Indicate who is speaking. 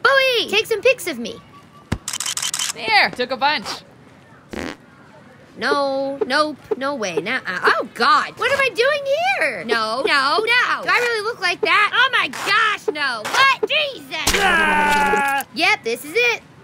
Speaker 1: Bowie, take some pics of me.
Speaker 2: There, took a bunch.
Speaker 1: No, nope, no way. Oh, God. What am I doing here? No. Do I really look like that? Oh, my gosh, no. What? Jesus. Yep, this is it.